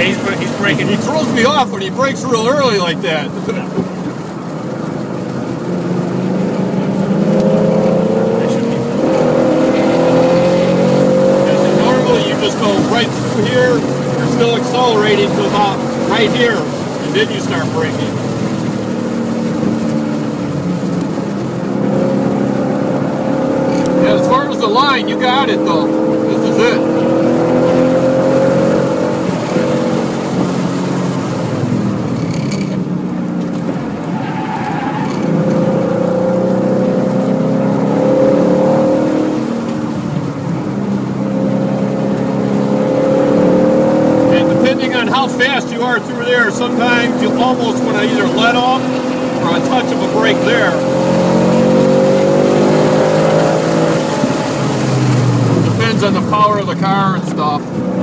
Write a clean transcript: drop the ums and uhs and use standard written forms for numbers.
he's braking. He throws me off when he brakes real early like that. Normally you just go right through here, you're still accelerating to about right here, and then you start braking. Yeah, as far as the line, you got it though. This is it. How fast you are through there, sometimes you almost want to either let off or a touch of a brake there. Depends on the power of the car and stuff.